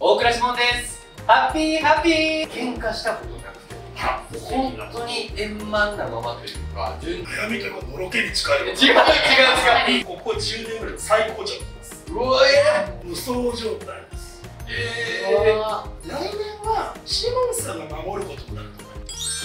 大倉士門です。ハッピーハッピー。喧嘩したことなくて、本当に円満なままというか、 悩みというかのろけに近い。 違う。 ここ10年ぐらい最高潮です。 うわ無双状態です。来年はシモンさんが守ることになると思います。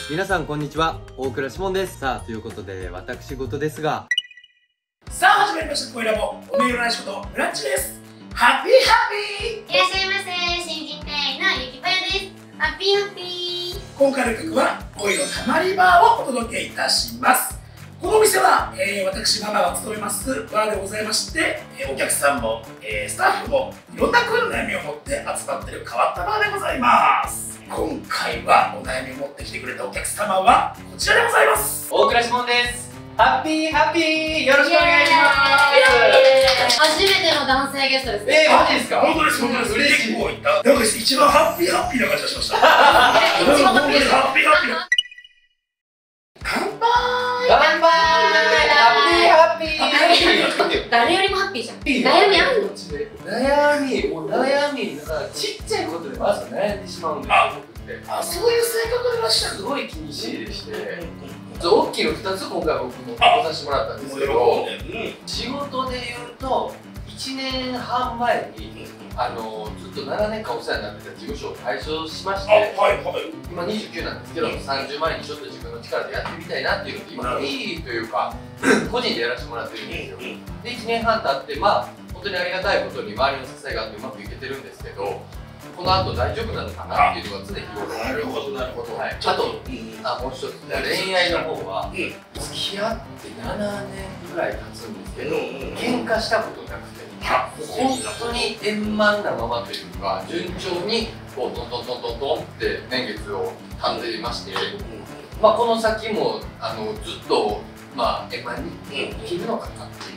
皆さんこんにちは、大倉士門です。さあということで私事ですが、 さあ始まりました声ラボ、おめえのない仕事ブランチです。ハッピーハッピー。 いらっしゃいませ、新人店員のゆきぱやです。ハッピーハッピー。 今回の曲は恋のたまりバーをお届けいたします。このお店は、私ママが務めますバーでございまして、お客さんも、スタッフもいろんな恋の悩みを持って集まっている変わったバーでございます。今回はお悩みを持ってきてくれたお客様はこちらでございます。 大倉士門です。ハッピーハッピー。よろしくお願いします。 初めての男性ゲストですね。 マジですか？ 本当です、本当です。 嬉しい。 結構いった。なんか一番ハッピーハッピーな感じがしました。 一番ハッピーです。 ハッピーハッピー。乾杯。 乾杯。ハッピーハッピー。 誰よりもハッピーじゃん。悩みあるの？ 悩みがちっちゃいことでまず悩んでしまうんですよ。 あ、そういう性格でいらっしゃる。 すごい気にしいでして。大きいの2つ今回僕も来させてもらったんですけど、仕事でいうと1年半前にずっと7年間お世話になってた事務所を退所しまして、今29なんですけど、30万円にちょっと自分の力でやってみたいなっていうので、今フリーというか個人でやらせてもらってるんですよ。で1年半経って、まあ本当にありがたいことに周りの支えがあってうまくいけてるんですけど、この後大丈夫なのかなっていうのが常日頃。 なるほどなるほど。 あともう一つ、恋愛の方は付き合って7年ぐらい経つんですけど、喧嘩したことなくて、本当に円満なままというか順調にこうトントントントントンって年月を経っていまして、まあこの先もずっと円満に生きるのかなっていう、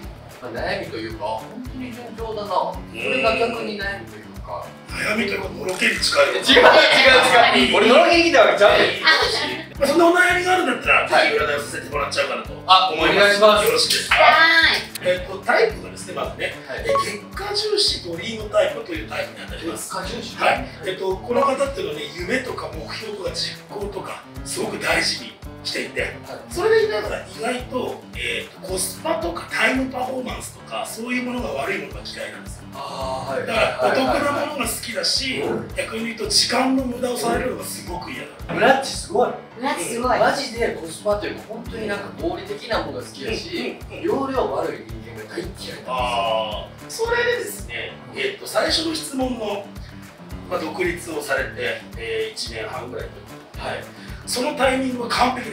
悩みというか本当に順調だな、それが逆に悩みというか。 悩みというかのろけに近い。 違う。俺のろけに来たわけちゃうね。 そんなお悩みがあるんだったら、ぜひ占いをさせてもらっちゃうかなと思います。 お願いします。 よろしいですか？タイプがですね、まずね、結果重視ドリームタイプというタイプになります。 結果重視。 はい。この方っていうのはね、夢とか目標とか実行とかすごく大事にしていて、それでいながら意外とコスパとかタイムパフォーマンスとかそういうものが悪いものが嫌いなんですよ。だからお得なものが好きだし、逆に言うと時間の無駄をされるのがすごく嫌だ。 ブラッチすごい。 ブラッチすごい。 マジでコスパというか本当になんか合理的なものが好きだし、容量悪い人間が大嫌い。 それでですね、最初の質問の独立をされて1年半ぐらいということで、そのタイミングは完璧です。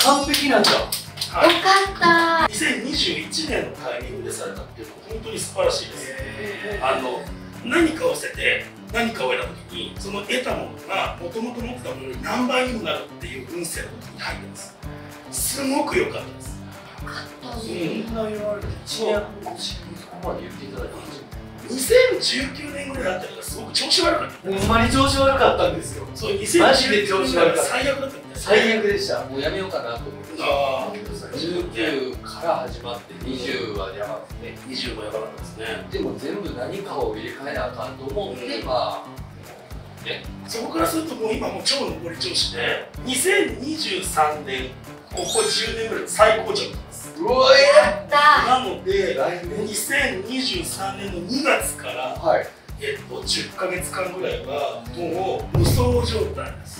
完璧なんだ。 よかった。 2021年のタイミングでされたっていうのは本当に素晴らしいです。何かを捨てて何かを得た時に、その得たものがもともと持ってたものより何倍にもなるっていう運勢のことに入ってます。すごく良かったです。 そんな言われて1年半越しにそこまで言っていただいて 2019年ぐらいだったらすごく調子悪かった。 ほんまに調子悪かったんですよ。 そう、 マジで調子悪かった。 最悪だったみたいな。 最悪でした。もうやめようかなと思って。19から始まって20はやばくて、 20もやばかったですね。 でも全部何かを入れ替えなあかんと思って、 そこからするともう今もう超上り調子で、2023年ここ10年ぐらい最高潮になってます。 うわやった。 なので2023年の2月から10ヶ月間ぐらいはもう無双状態です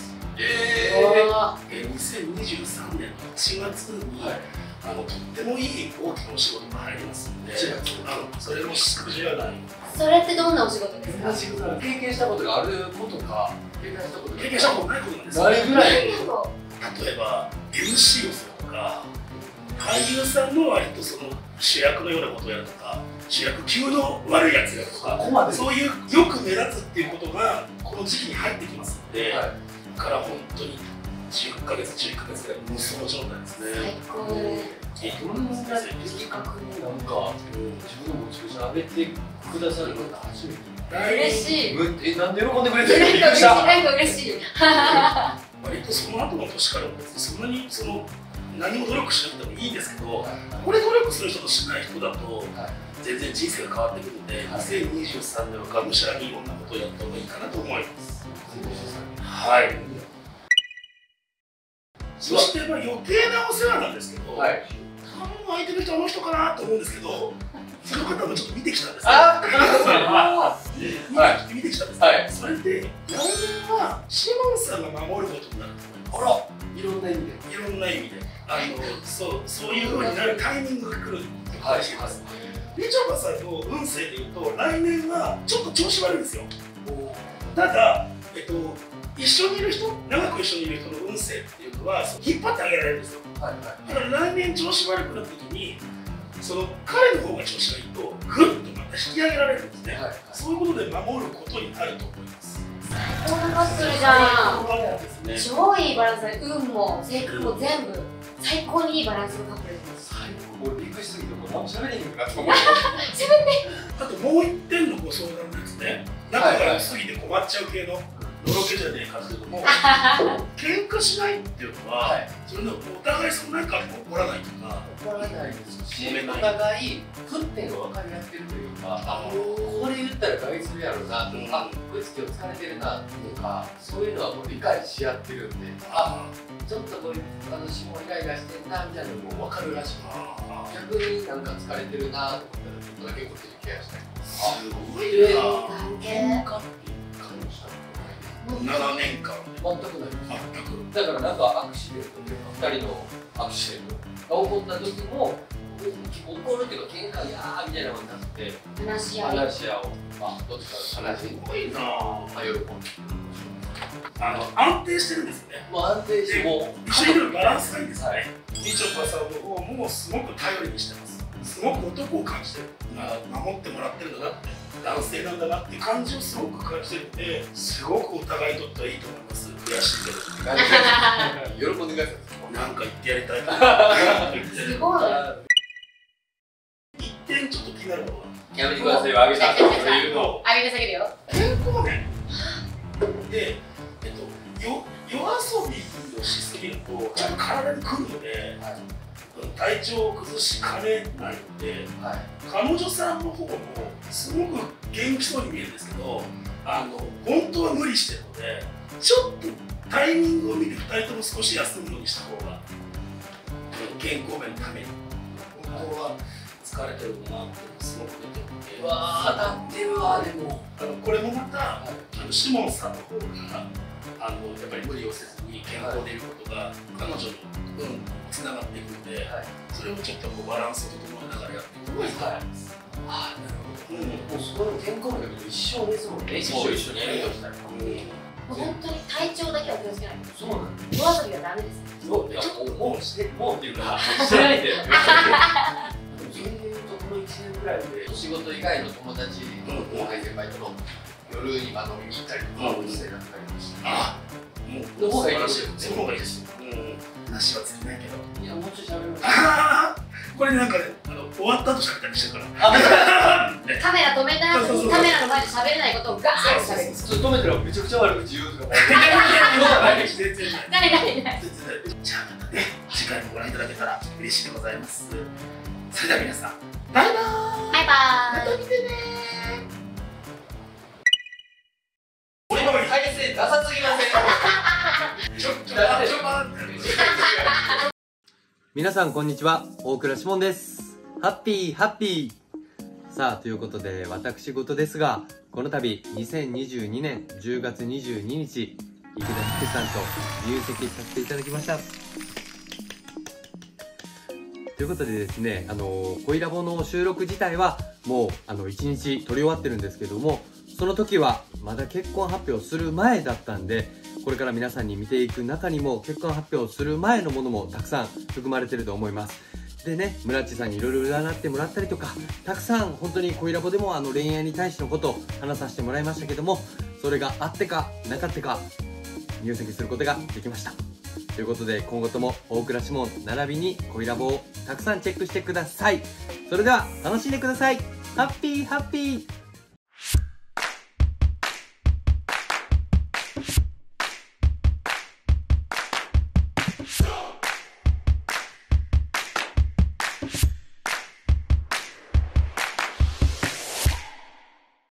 。2023年の1月にとってもいい大きなお仕事が入りますので、それも祝辞はない。 それってどんなお仕事ですか？ 経験したことがあることか、経験したことないことなんです。 ないぐらい。 例えば MC をするとか、俳優さんの割とその主役のようなことをやるとか、主役級の悪いやつやるとか、そういうよく目立つっていうことがこの時期に入ってきますので、だから本当に10ヶ月11ヶ月ぐらい無双状態ですね。 最高です。 どんな的確になんか自分のモチベーション上げてくださる方初めて。 嬉しい。 なんで喜んでくれてるの？ なんか嬉しい。 割とその後の年からも別にそんなに何も努力しなくてもいいんですけど、これ努力する人としない人だと全然人生が変わってくるので、2023年はがむしゃらにいろんなことをやった方がいいかなと思います。はい。そして余計なお世話なんですけど、多分空いてる人あの人かなと思うんですけど、その方もちょっと見てきたんです見てきたんです。それで来年はシモンさんが守ることになると思います。 いろんな意味で。 いろんな意味で、そういう風になるタイミングが来る気がします。みちょぱさんの運勢でいうと、来年はちょっと調子悪いんですよ。ただ、一緒にいる人、長く一緒にいる人の運勢っていうのは引っ張ってあげられるんですよ。だから来年調子悪くなった時に、その彼の方が調子がいいとぐっとまた引き上げられるんですね。そういうことで守ることになると思います。 最高なカップルじゃん。超いいバランスで、運も性格も全部最高にいいバランスのカップルです。 俺びっくりしすぎてもう何も喋れへんかなと思って。 あともう一点のご相談ですね。仲が良すぎて困っちゃう系ののろけじゃねえかけども、喧嘩しないっていうのは、それでもお互いそのなんか怒らないとか、 怒らないですし、お互い沸点が分かり合ってるというか、これ言ったら害するやろなとか、こいつ今日疲れてるなとか、そういうのはもう理解し合ってるんで、ちょっとこいつ下イライラしてんなみたいなのも分かるらしくて、逆になんか疲れてるなと思ったらちょっとだけこっちにケアしたりとか。 すごいな。 喧嘩って感じした 7年間全くないです。 全く。 だからなんかアクシデントというか2人のアクシデントが起こった時も怒るっていうか喧嘩やーみたいなのになって話し合おう、どっちか話し合う。 すごいなぁ。 喜んで安定してるんですよね。 もう安定しても一緒にいるバランスがいいんですよね。みちょぱさんの方もすごく頼りにしてます。すごく男を感じてる。守ってもらってるんだなって、男性なんだなっていう感じをすごく感じてるんで、すごくお互いにとってはいいと思います。悔しいけど。 喜んでください。 なんか言ってやりたいな。 すごい。 一点ちょっと気になることが。 やめてくださいよ、あげさんというのを。 あげて下げるよ。 健康面で、夜遊びをしすぎるとちょっと体にくるので、体調を崩しかねないので、彼女さんの方もすごく元気そうに見えるんですけど、本当は無理してるので、ちょっとタイミングを見て2人とも少し休むようにした方が健康面のために。本当は疲れてるんだなってすごく出てるので、 当たってるわ。でもこれもまたシモンさんの方がやっぱり無理をせずに健康でいることが彼女の運につながっていくので、それをちょっとバランスを整えながらやっていくのがいいと思います。 なるほど。もうその健康面だけど一生ですもんね。一緒にやるようにしたら。 本当に体調だけは気をつけないと。 そうなんです。 夜遊びはダメです。 そういやもうっていうかしてないで。それでいうとこの1年ぐらいで仕事以外の友達後輩先輩との夜に飲みに行ったりとかお店だったりとかもうの方がいいですよね。 その方がいいですよ。話は尽きないけど。 いやもうちょい喋りましょう。 これなんかね、終わった後喋ったりしてるから。 カメラ止めた後にカメラの前で喋れないことをガーッと喋る。 ちょっと止めたらめちゃくちゃ悪口言うとか。 全然ない。 じゃあまたね、次回もご覧いただけたら嬉しいでございます。それでは皆さん、バイバーイ。 バイバーイ。 また見てねー。 俺の体勢ダサすぎません？ ちょっと待って。 皆さんこんにちは、大倉士門です。ハッピー。さあということで私事ですが、この度2022年10月22日池田福さんと入籍させていただきました。ということでですね、恋ラボの収録自体はもう1日撮り終わってるんですけども、その時はまだ結婚発表する前だったんで、これから皆さんに見ていく中にも結婚発表する前のものもたくさん含まれてると思います。でね、村地さんにいろいろ占ってもらったりとか、たくさん本当に恋ラボでも恋愛に対してのことを話させてもらいましたけども、それがあってかなかったか入籍することができました。ということで今後とも大倉士門並びに恋ラボをたくさんチェックしてください。それでは楽しんでください。ハッピー